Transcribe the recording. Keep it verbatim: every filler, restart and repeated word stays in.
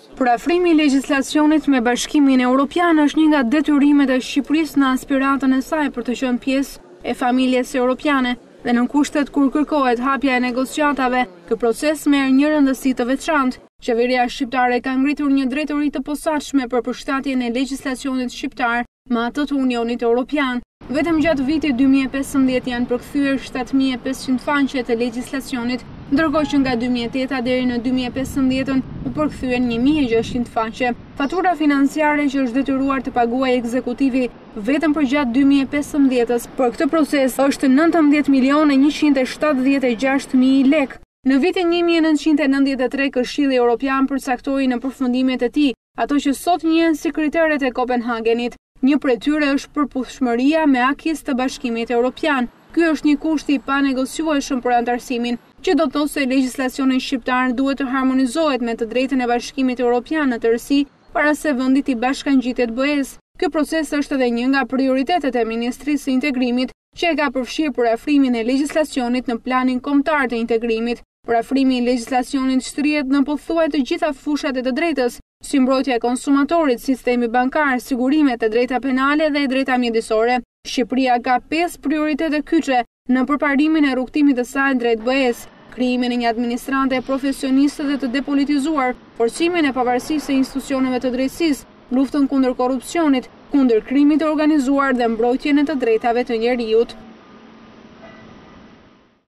Parafrimi i legjislacionit me Bashkimin Evropian është një nga detyrimet e Shqipërisë në aspiratën e saj për të qenë pjesë e familjes europiane dhe në kushtet kur kërkohet hapja e negociatave, ky proces merr një rëndësi të veçantë. Qeveria shqiptare ka ngritur një drejtori të posaçme për përshtatjen e legjislacionit shqiptar me atë të Unionit Evropian. Vetëm gjatë vitit dy mijë e pesëmbëdhjetë janë përkthyer shtatë mijë e pesëqind faqe të legjislacionit, ndërkohë që nga dy mijë e tetë deri në dy mijë e pesëmbëdhjetë u përkthyen një mijë e gjashtëqind faqe. Fatura financiare që është detyruar të paguajë ekzekutivi vetëm për gjatë dy mijë e pesëmbëdhjetës për këtë proces është nëntëmbëdhjetë milionë njëqind e shtatëdhjetë e gjashtë mijë lekë. Në vitin një mijë e nëntëqind e nëntëdhjetë e tre Këshilli Evropian përcaktoi në përfundimet e tij ato që sot njihen si kriteret e Kopenhagenit. Një prej tyre është përputhshmëria me akis të Bashkimit Evropian. Ky është një kusht i panegociueshëm për antarësimin, që do të thotë se legjislacioni shqiptar duhet të harmonizohet me të drejtën e Bashkimit Evropian në tërësi para se vendi të bashkangjitet B E-s. Ky proces është edhe një nga prioritetet e Ministrisë së Integrimit, që e ka përfshirë parafrimin e legjislacionit në planin kombëtar të integrimit. Parafrimi i legjislacionit shtrihet në pothuajse të gjitha fushat e të drejtës, si mbrojtja e konsumatorit, sistemi bankar, sigurimet, e drejta penale dhe e drejta mjedisore. Shqipëria ka pesë prioritete kyçe në përparimin e rrugtimit të saj drejt B E-s: krijimin e një administrante profesioniste dhe të depolitizuar, forcimin e pavarësisë së institucioneve të drejtësisë, luftën kundër korrupsionit, kundër krimit të organizuar dhe mbrojtjen e të drejtave të njerëzit.